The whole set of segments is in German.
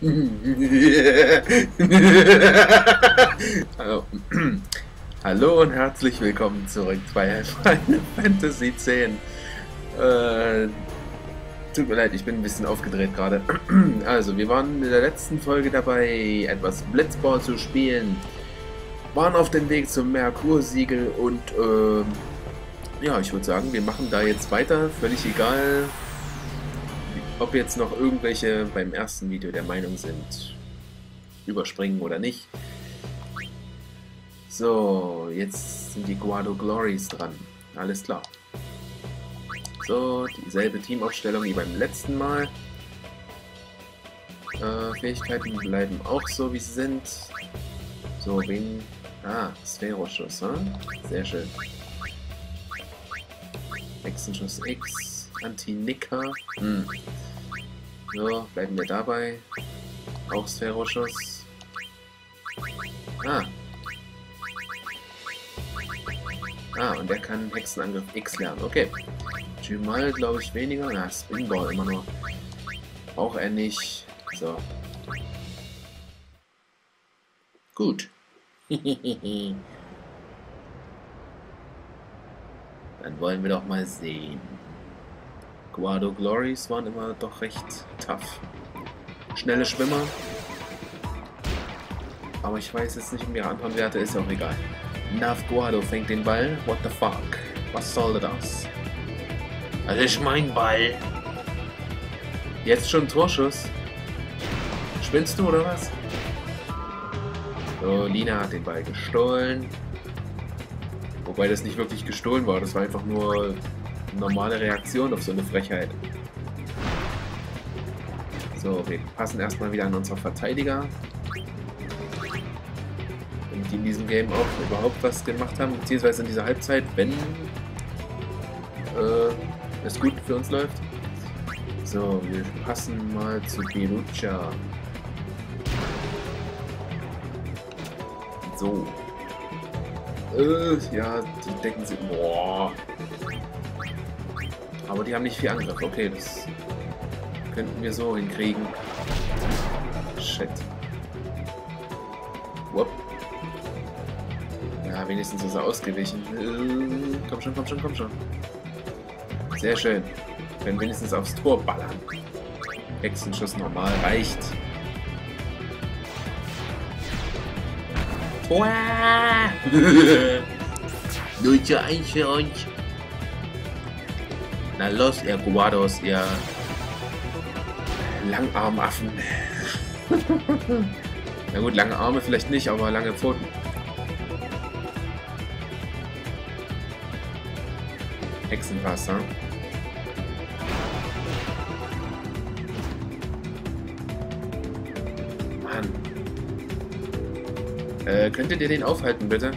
Hallo. Hallo und herzlich willkommen zurück bei Final Fantasy X. Tut mir leid, ich bin ein bisschen aufgedreht gerade. Also, wir waren in der letzten Folge dabei, etwas Blitzball zu spielen. Waren auf dem Weg zum Merkursiegel und ja, ich würde sagen, wir machen da jetzt weiter. Völlig egal, ob jetzt noch irgendwelche beim ersten Video der Meinung sind, überspringen oder nicht. So, jetzt sind die Guado Glories dran. Alles klar. So, dieselbe Teamaufstellung wie beim letzten Mal. Fähigkeiten bleiben auch so, wie sie sind. So, wen... Ah, Sphäroschuss, hm? Sehr schön. Hexenschuss X, Anti-Nicker. So, bleiben wir dabei. Auch Sphäroschuss. Und der kann Hexenangriff X lernen. Okay. Jumal glaube ich weniger. Na, Spinball immer nur. Auch er nicht. So. Gut. Dann wollen wir doch mal sehen. Guado Glories waren immer doch recht tough. Schnelle Schwimmer. Aber ich weiß jetzt nicht um ihre anderen Werte, ist auch egal. Nav Guado fängt den Ball. What the fuck? Was soll das? Das ist mein Ball. Jetzt schon Torschuss. Spinnst du oder was? So, Lina hat den Ball gestohlen. Wobei das nicht wirklich gestohlen war. Das war einfach nur eine normale Reaktion auf so eine Frechheit. So, wir passen erstmal wieder an unsere Verteidiger. Die in diesem Game auch überhaupt was gemacht haben, beziehungsweise in dieser Halbzeit, wenn es gut für uns läuft. So, wir passen mal zu Belucha. So. Ja, die Decken sind... Boah. Aber die haben nicht viel Angriff. Okay, das könnten wir so hinkriegen. Shit. Whoop. Ja, wenigstens ist er ausgewichen. Komm schon, komm schon, komm schon. Sehr schön. Können wenigstens aufs Tor ballern. Hexenschuss normal reicht. Tor! 0:1 für euch. Na los, ihr Guados, ihr Langarmaffen. Na gut, lange Arme vielleicht nicht, aber lange Pfoten. Hexenwasser. Mann. Könntet ihr den aufhalten, bitte?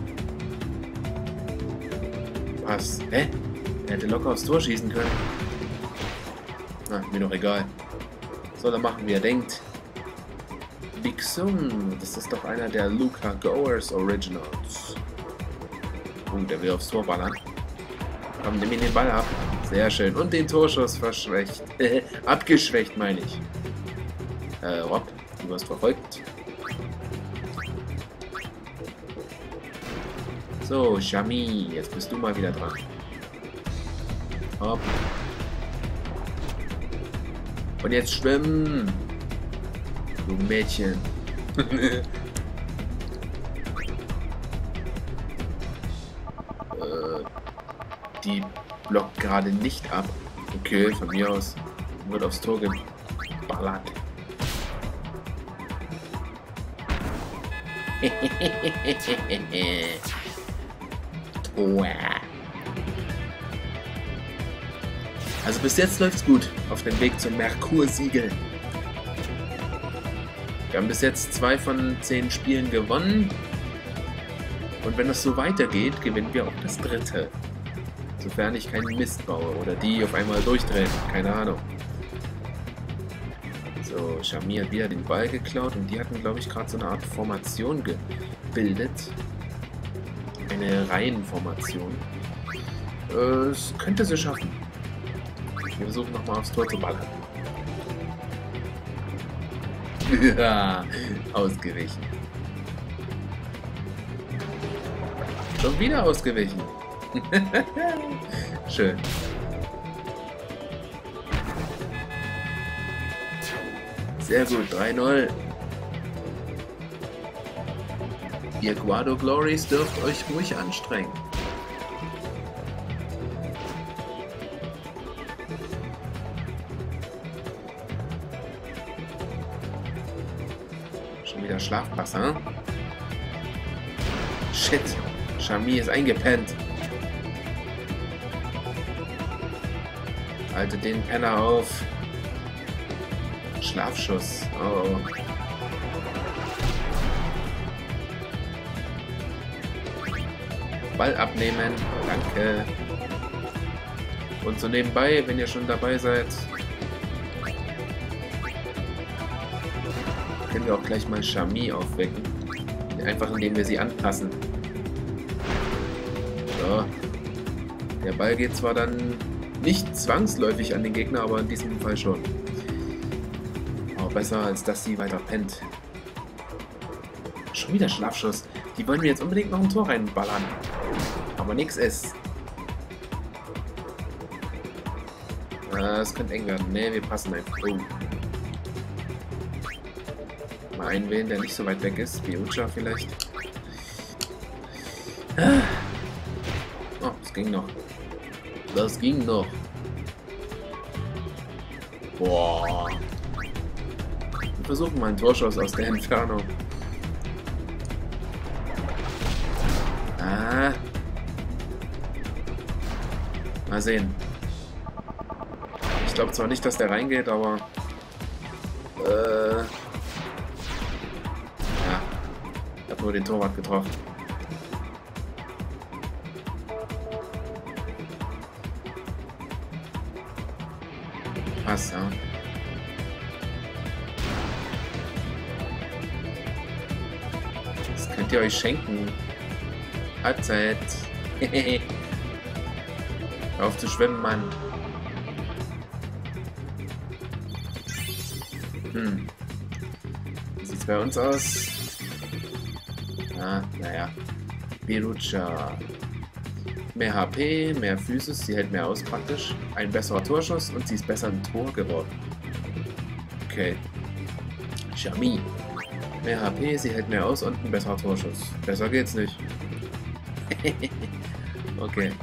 Was? Hä? Er hätte locker aufs Tor schießen können. Na, mir doch egal. Soll er machen, wie er denkt. Big Sun, das ist doch einer der Luca Goers Originals. Der will aufs Tor ballern. Komm, nimm ihn den Ball ab. Sehr schön. Und den Torschuss verschwächt. Abgeschwächt, meine ich. Rob, du wirst verfolgt. So, Shami, jetzt bist du mal wieder dran. Hopp. Und jetzt schwimmen. Du Mädchen. Die blockt gerade nicht ab. Okay, von mir aus wird aufs Tor geballert. Tor. Also bis jetzt läuft's gut auf dem Weg zum Merkursiegel. Wir haben bis jetzt 2 von 10 Spielen gewonnen. Und wenn das so weitergeht, gewinnen wir auch das 3. Sofern ich keinen Mist baue oder die auf einmal durchdrehen. Keine Ahnung. So, Shami hat wieder den Ball geklaut und die hatten, glaube ich, gerade so eine Art Formation gebildet. Eine Reihenformation. Es könnte sie schaffen. Wir versuchen nochmal aufs Tor zu ballern. Ja, ausgewichen. Schon wieder ausgewichen. Schön. Sehr gut, 3-0. Ihr Guado Glories dürft euch ruhig anstrengen. Schon wieder Schlafpass, hm? Shit, Shami ist eingepennt. Haltet den Penner auf. Schlafschuss. Oh. Ball abnehmen. Danke. Und so nebenbei, wenn ihr schon dabei seid, können wir auch gleich mal Shami aufwecken. Einfach indem wir sie anpassen. So. Der Ball geht zwar dann nicht zwangsläufig an den Gegner, aber in diesem Fall schon. Aber besser, als dass sie weiter pennt. Schon wieder Schlafschuss. Die wollen mir jetzt unbedingt noch ein Tor reinballern. Aber nichts ist. Es könnte eng werden. Ne, wir passen einfach. Oh. Mal einwählen, der nicht so weit weg ist. Wie Ucha vielleicht. Oh, das ging noch. Das ging noch. Boah. Wir versuchen mal einen Torschuss aus der Entfernung. Ah. Mal sehen. Ich glaube zwar nicht, dass der reingeht, aber... Ja. Ich habe nur den Torwart getroffen. Pass, ja. Das könnt ihr euch schenken. Halbzeit. Hör auf zu schwimmen, Mann. Wie sieht's bei uns aus? Ah, naja. Berucha. Mehr HP, mehr Physis, sie hält mehr aus praktisch. Ein besserer Torschuss und sie ist besser im Tor geworden. Okay. Shami. Mehr HP, sie hält mehr aus und ein besserer Torschuss. Besser geht's nicht. Okay.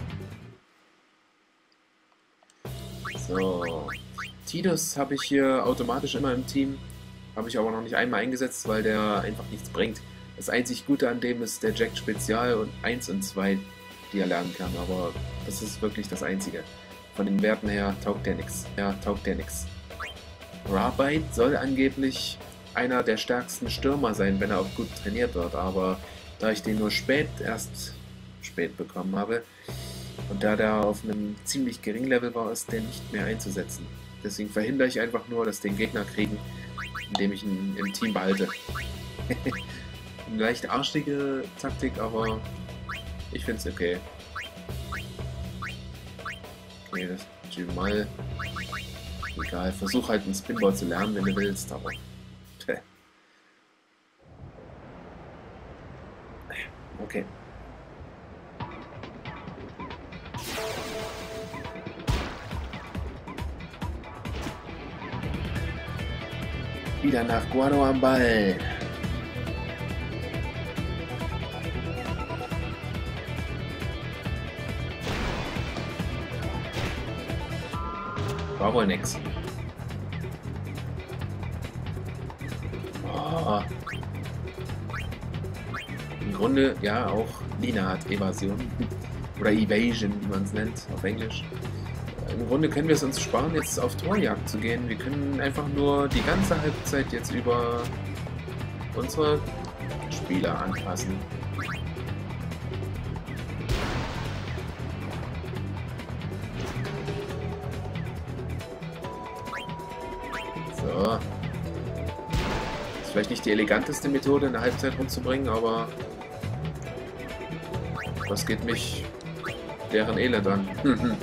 So. Tidus habe ich hier automatisch immer im Team. Habe ich aber noch nicht einmal eingesetzt, weil der einfach nichts bringt. Das einzig Gute an dem ist der Jack Spezial und 1 und 2, die er lernen kann. Aber das ist wirklich das Einzige. Von den Werten her taugt der nichts. Ja, taugt der nichts. Rabite soll angeblich einer der stärksten Stürmer sein, wenn er auch gut trainiert wird. Aber da ich den nur erst spät bekommen habe und da der auf einem ziemlich geringen Level war, ist der nicht mehr einzusetzen. Deswegen verhindere ich einfach nur, dass den Gegner kriegen, indem ich ihn im Team behalte. Eine leicht arschige Taktik, aber ich finde es okay. Okay, das Jumal. Egal, versuch halt einen Spinball zu lernen, wenn du willst, aber... Okay. Wieder nach Guado am Ball. War wohl nix. Oh. Im Grunde, ja, auch Lina hat Evasion. Oder Evasion, wie man es nennt, auf Englisch. Im Grunde können wir es uns sparen, jetzt auf Torjagd zu gehen. Wir können einfach nur die ganze Halbzeit jetzt über unsere Spieler anpassen. So. Ist vielleicht nicht die eleganteste Methode, in der Halbzeit rumzubringen, aber was geht mich deren Elend an? Mhm.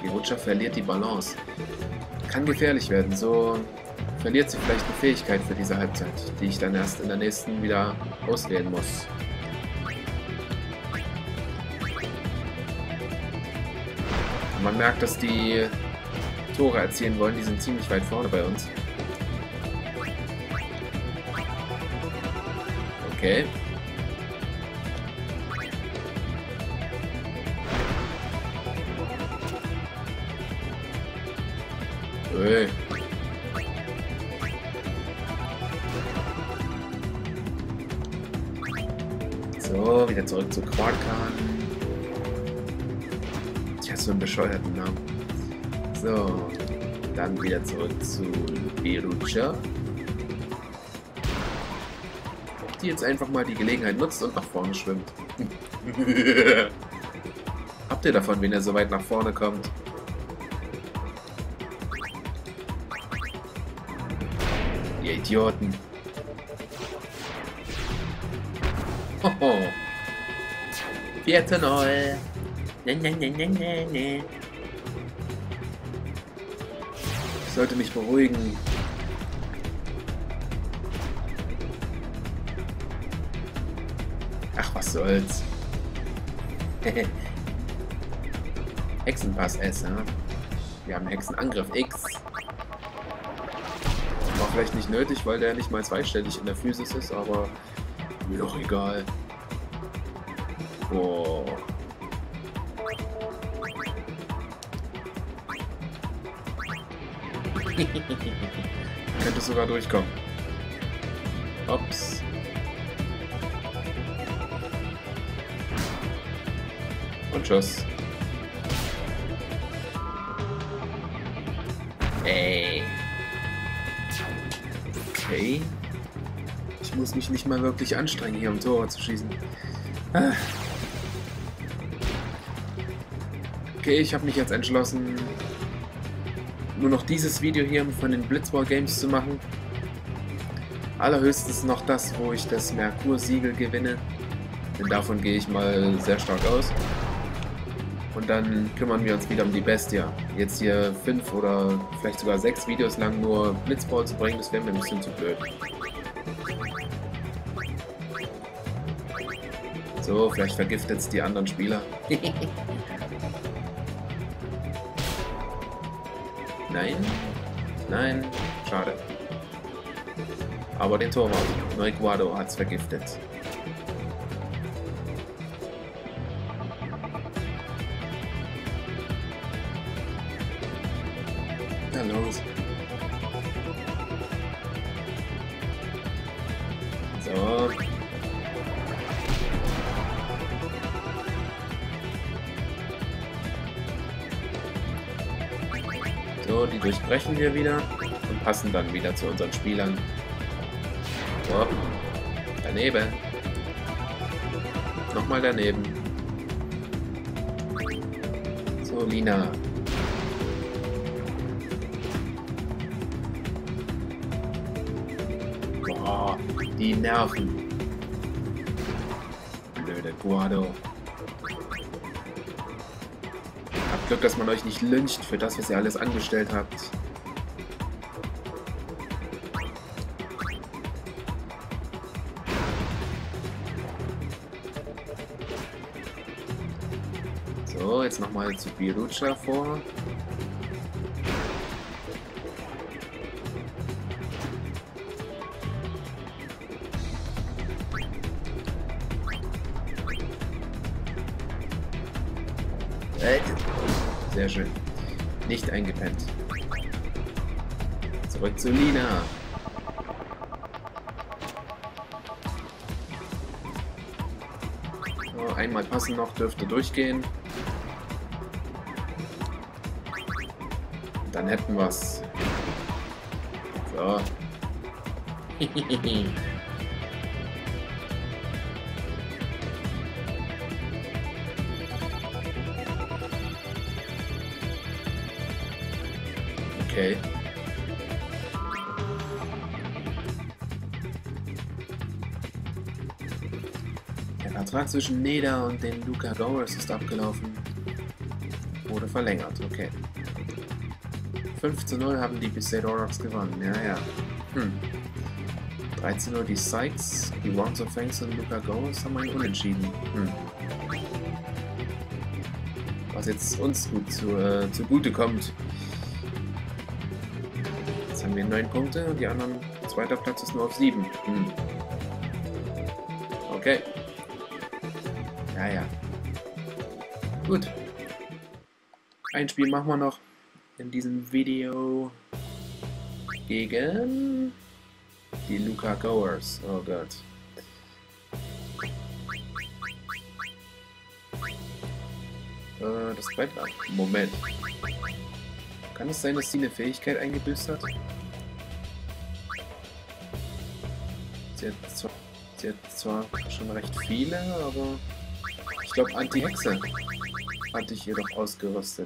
Birucha verliert die Balance. Kann gefährlich werden. So verliert sie vielleicht eine Fähigkeit für diese Halbzeit, die ich dann erst in der nächsten wieder auswählen muss. Und man merkt, dass die Tore erzielen wollen. Die sind ziemlich weit vorne bei uns. Okay. Ui. So, wieder zurück zu Quarkan. Ich habe so einen bescheuerten Namen. So, dann wieder zurück zu Birucha, die jetzt einfach mal die Gelegenheit nutzt und nach vorne schwimmt. Habt ihr davon, wenn er so weit nach vorne kommt? Ihr Idioten. Hoho. 4:0. Ne. Ich sollte mich beruhigen. Ach, was soll's. Hexenpass S, ja? Wir haben Hexenangriff X. War vielleicht nicht nötig, weil der nicht mal zweistellig in der Physis ist, aber mir doch egal. Boah. Könnte sogar durchkommen. Ups. Und tschüss. Ey. Okay. Ich muss mich nicht mal wirklich anstrengen, hier um Tore zu schießen. Okay, ich habe mich jetzt entschlossen, nur noch dieses Video hier von den Blitzball Games zu machen. Allerhöchstens noch das, wo ich das Merkur-Siegel gewinne. Denn davon gehe ich mal sehr stark aus. Und dann kümmern wir uns wieder um die Bestia. Jetzt hier 5 oder vielleicht sogar 6 Videos lang nur Blitzball zu bringen, das wäre mir ein bisschen zu blöd. So, vielleicht vergiftet es die anderen Spieler. Nein, nein, schade. Aber den Torwart, Neuguado, hat es vergiftet. Na los. So. So, die durchbrechen wir wieder und passen dann wieder zu unseren Spielern. So, daneben. Nochmal daneben. So, Lina. Boah, die Nerven. Blöde Guado. Habt Glück, dass man euch nicht lyncht für das, was ihr alles angestellt habt. So, jetzt nochmal zu Birucha vor. Sehr schön. Nicht eingepennt. Zurück zu Lina. So, einmal passen noch, dürfte durchgehen. Dann hätten wir es. So. Okay. Der Vertrag zwischen Neda und den Luka Gowers ist abgelaufen. wurde verlängert. Okay. 5:0 haben die Besadorogs gewonnen. Ja, ja. 13:0 die Sykes, die Wands of Fangs und Luca Goers haben einen Unentschieden. Was jetzt uns gut zugute kommt. Jetzt haben wir 9 Punkte und die anderen, zweiter Platz ist nur auf 7. Okay. Ja, ja. Gut. Ein Spiel machen wir noch in diesem Video gegen die Luca Goers. Oh Gott. Das bleibt ab. Moment. Kann es sein, dass sie eine Fähigkeit eingebüßt hat? Sie hat zwar schon recht viele, aber ich glaube Anti-Hexe hatte ich ihr doch ausgerüstet.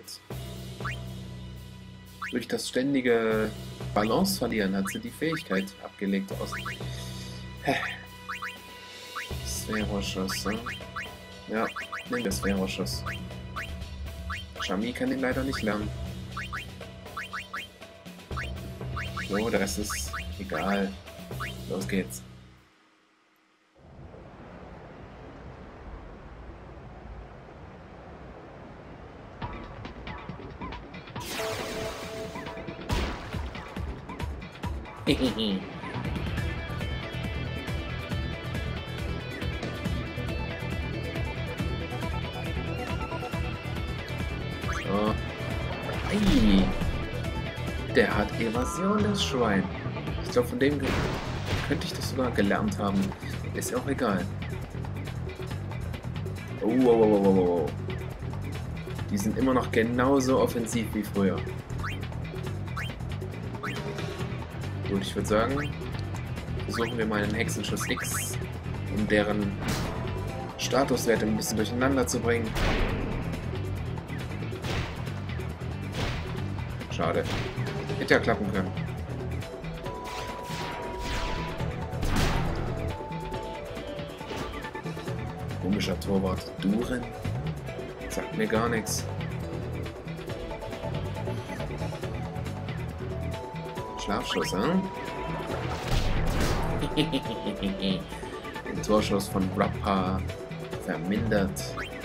Durch das ständige Balance verlieren hat sie die Fähigkeit abgelegt aus. Sphäroschuss, ne? Ja, nimm das Sphäroschuss. Shami kann ihn leider nicht lernen. So, der Rest ist egal. Los geht's. Hehehe. So. Ei. Der hat Evasion, das Schwein. Ich glaube, von dem könnte ich das sogar gelernt haben. Ist ja auch egal. Oh. Die sind immer noch genauso offensiv wie früher. Gut, ich würde sagen, versuchen wir mal einen Hexenschuss X, um deren Statuswerte ein bisschen durcheinander zu bringen. Schade. Hätte ja klappen können. Komischer Torwart. Duren? Sagt mir gar nichts. Schlafschuss, hm? Den Torschuss von Rappa vermindert.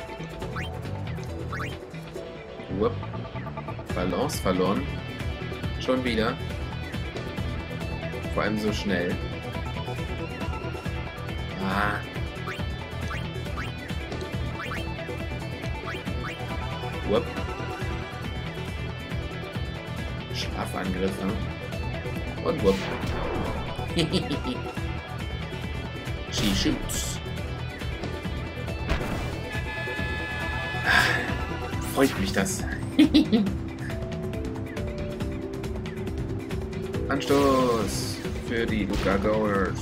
Whoop. Balance verloren. Schon wieder. Vor allem so schnell. Ah. Whoop. Schlafangriff, hm? Und whoop. She shoots. Freut mich das. Anstoß für die Luca Goers.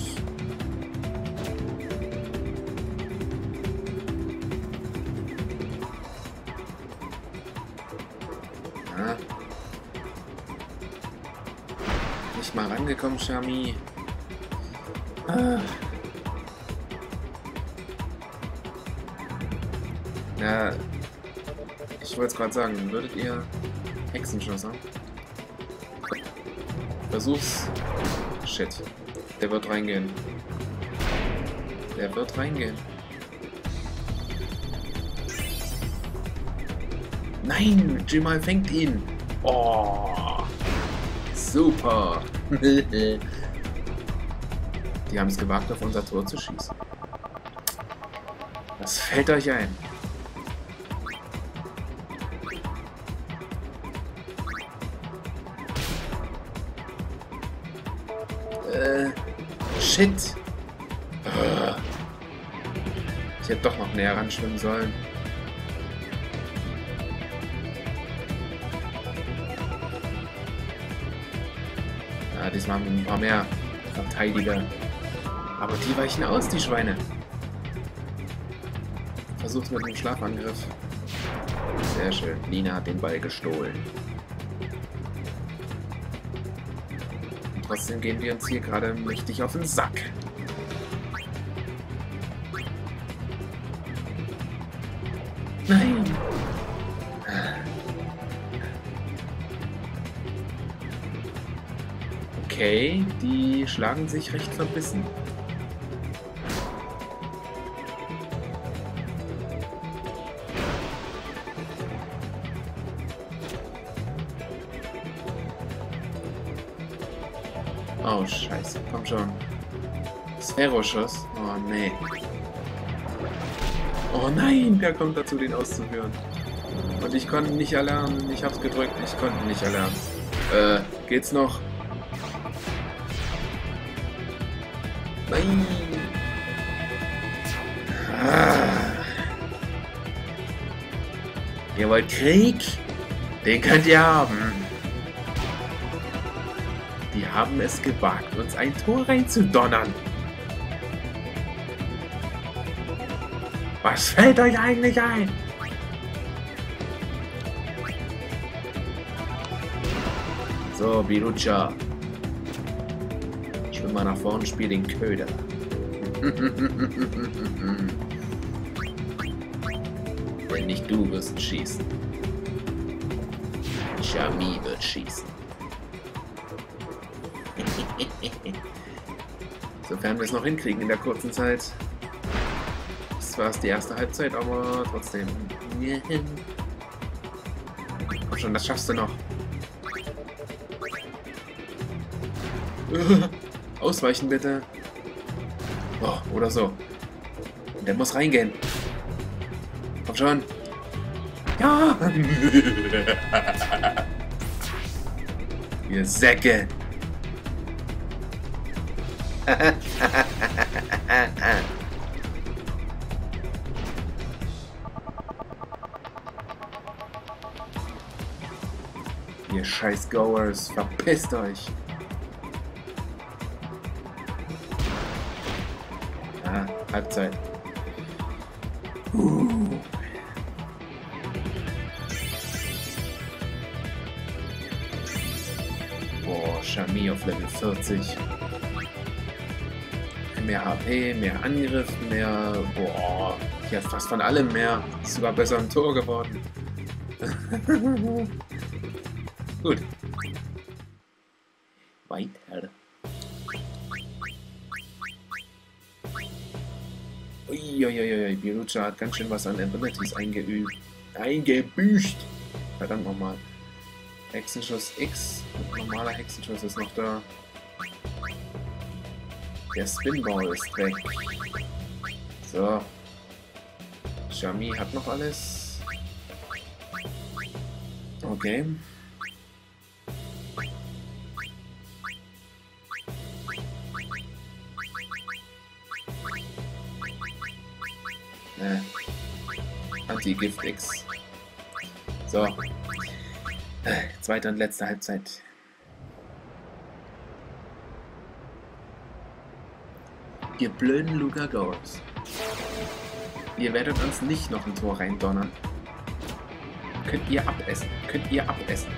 Ah. Nicht mal rangekommen, Shami. Ah. Ja, ich wollte es gerade sagen, würdet ihr Hexenschuss haben? Versuch's. Shit. Der wird reingehen. Der wird reingehen. Nein! Jamal fängt ihn! Oh! Super! Die haben es gewagt, auf unser Tor zu schießen. Was fällt euch ein? Shit! Ich hätte doch noch näher ran schwimmen sollen. Ja, diesmal haben wir ein paar mehr Verteidiger. Aber die weichen aus, die Schweine. Versucht's mit einem Schlafangriff. Sehr schön. Lina hat den Ball gestohlen. Und trotzdem gehen wir uns hier gerade mächtig auf den Sack. Nein! Okay, die schlagen sich recht verbissen. Oh, scheiße. Komm schon. Sphäroschuss? Oh, nee. Oh nein, der kommt dazu, den auszuführen. Und ich konnte nicht erlernen. Ich hab's gedrückt, ich konnte nicht erlernen. Geht's noch? Nein! Ah. Ihr wollt Krieg? Den könnt ihr haben. Die haben es gewagt, uns ein Tor reinzudonnern. Was fällt euch eigentlich ein? So, Birucha. Schwimm mal nach vorne, spiel den Köder. Denn nicht du wirst schießen. Shami wird schießen. Sofern wir es noch hinkriegen in der kurzen Zeit. Das war die erste Halbzeit, aber trotzdem. Komm schon, das schaffst du noch. Ausweichen bitte. Oh, oder so. Der muss reingehen. Komm schon. Ja! Ihr Säcke. Ihr scheiß Goers, verpisst euch. Ah, Halbzeit. Boah, Shami auf Level 40. Mehr HP, mehr Angriff, mehr... Boah, die hat fast von allem mehr. Ist sogar besser im Tor geworden. Gut. Weiter. Uiuiui, Birucha hat ganz schön was an Abilities eingebüßt. Verdammt nochmal. Hexenschuss X. Normaler Hexenschuss ist noch da. Der Spinball ist weg. So. Shami hat noch alles. Okay. Anti-Gift X. So. Zweite und letzte Halbzeit. Ihr blöden Luca Goers. Ihr werdet uns nicht noch ein Tor reindonnern. Könnt ihr abessen. Könnt ihr abessen.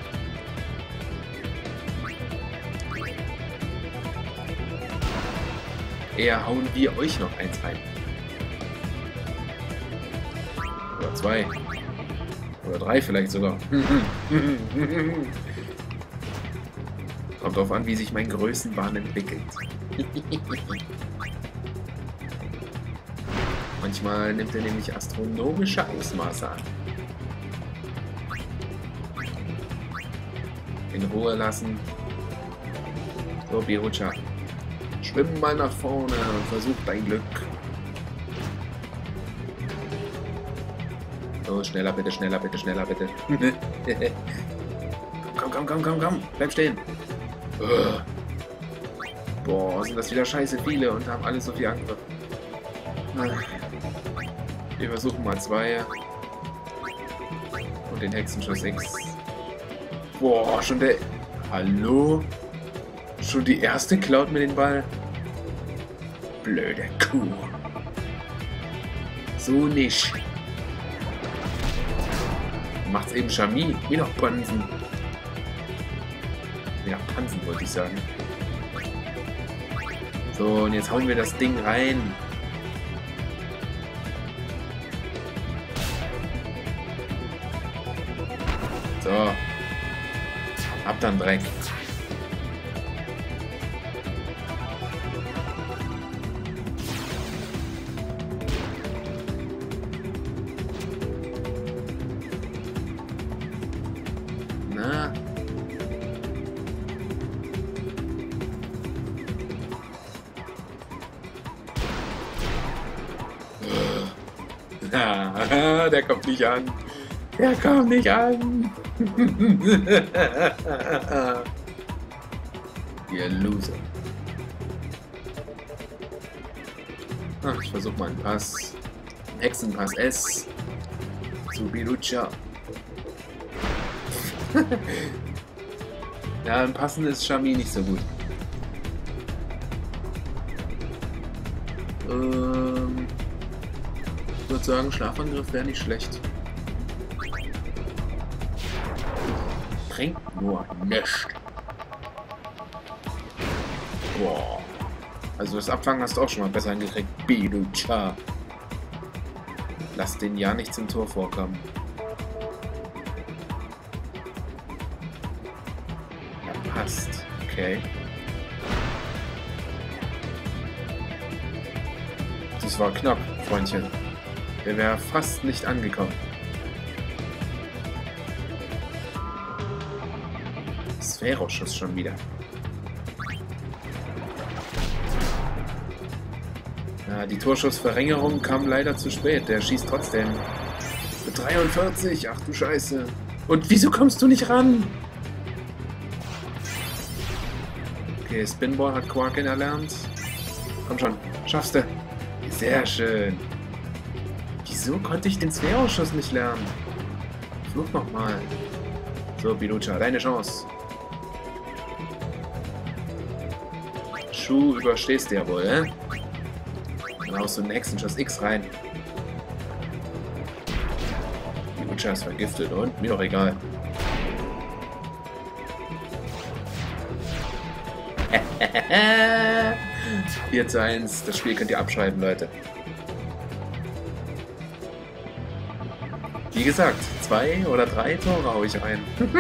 Eher hauen wir euch noch eins rein. Oder 2. Oder 3 vielleicht sogar. Kommt drauf an, wie sich mein Größenwahn entwickelt. Manchmal nimmt er nämlich astronomische Ausmaße an. In Ruhe lassen. So, Birucha. Schwimm mal nach vorne und versuch dein Glück. So, schneller bitte, schneller bitte, schneller bitte. Komm. Bleib stehen. Boah, sind das wieder scheiße viele und haben alle so viel Angriff. Wir versuchen mal 2. Und den Hexenschuss X. Boah, schon der... Hallo? Schon die erste klaut mir den Ball? Blöde Kuh. So nicht. Macht's eben Shami. Wieder Pansen. Ja, Pansen wollte ich sagen. So, und jetzt hauen wir das Ding rein. So. Ab dann Dreck. ne? Ja, der kommt nicht an. Der kommt nicht an. Ihr Loser. Ach, ich versuche mal einen Pass. Einen Hexenpass S. Zu Bilucha. Ja, ein Passen ist Shami nicht so gut. Ich würde sagen, Schlafangriff wäre nicht schlecht. Bringt nur nichts. Boah. Also das Abfangen hast du auch schon mal besser hingekriegt. Bilucha. Lass den ja nicht zum Tor vorkommen. Ja, passt. Okay. Das war knapp, Freundchen. Der wäre fast nicht angekommen. Sphäroschuss schon wieder. Ja, die Torschussverringerung kam leider zu spät. Der schießt trotzdem. Mit 43. Ach du Scheiße. Und wieso kommst du nicht ran? Okay, Spinball hat Quarkin erlernt. Komm schon, schaffst du. Sehr schön. Wieso konnte ich den Sphäroschuss nicht lernen? Flug nochmal. So, Bilucha, deine Chance. Schuh überstehst du ja wohl, ne? Dann haust du den Hexenschuss X rein. Bilucha ist vergiftet und mir doch egal. 4:1. Das Spiel könnt ihr abschreiben, Leute. Wie gesagt, 2 oder 3 Tore hau ich rein.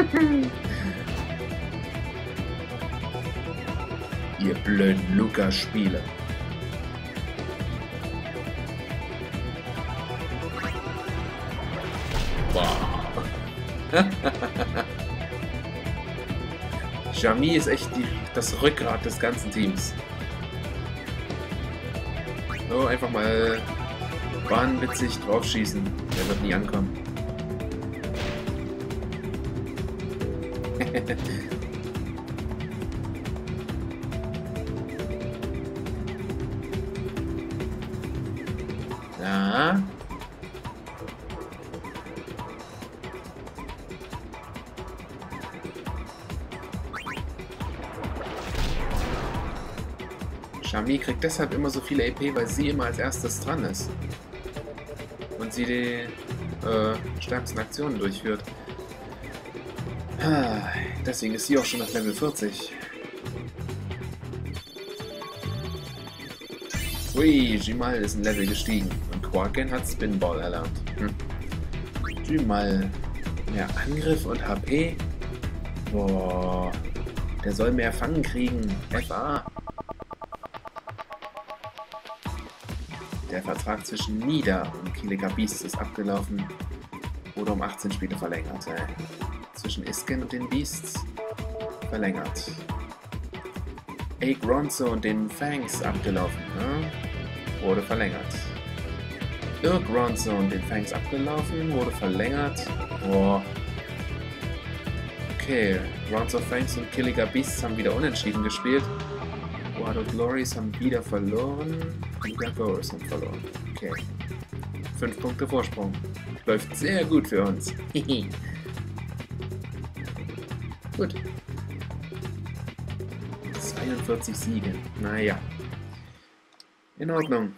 Ihr blöden Lukas-Spieler. Wow. Shami ist echt das Rückgrat des ganzen Teams. So, einfach mal wahnwitzig draufschießen. Der wird nie ankommen. Ja. Shami kriegt deshalb immer so viele EP, weil sie immer als erstes dran ist. Und sie die stärksten Aktionen durchführt. Deswegen ist sie auch schon auf Level 40. Ui, Jimal ist ein Level gestiegen. Und Quarkin hat Spinball erlernt. Jimal. Mehr Angriff und HP? Boah. Der soll mehr Fangen kriegen. FA. Der Vertrag zwischen Nida und Kiliga Beasts ist abgelaufen. Oder um 18 Spiele verlängert. Zwischen Isken und den Beasts verlängert. Gronzo und den Fangs abgelaufen. Wurde verlängert. Gronzo und den Fangs abgelaufen. Wurde verlängert. Boah. Okay. Gronzo, Fangs und Kiliga Beasts haben wieder unentschieden gespielt. Guado Glories haben wieder verloren. Liga Goers haben verloren. Okay. 5 Punkte Vorsprung. Läuft sehr gut für uns. Gut. 42 Siege. Naja. In Ordnung.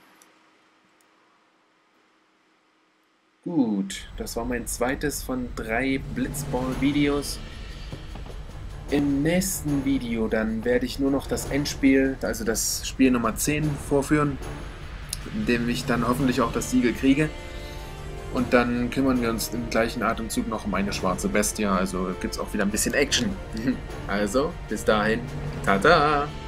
Gut. Das war mein zweites von 3 Blitzball-Videos. Im nächsten Video dann werde ich nur noch das Endspiel, also das Spiel Nummer 10 vorführen, in dem ich dann hoffentlich auch das Siegel kriege. Und dann kümmern wir uns im gleichen Atemzug noch um eine schwarze Bestie, also gibt es auch wieder ein bisschen Action. Also, bis dahin, tata!